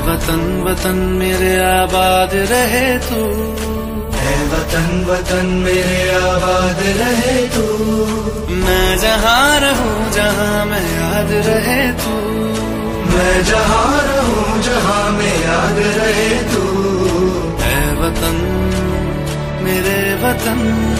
वतन वतन मेरे आबाद रहे तू, है वतन वतन मेरे आबाद रहे तू। मैं जहाँ रहूं जहाँ मैं याद रहे तू, मैं जहाँ रहूं जहाँ में याद रहे तू। है वतन मेरे वतन।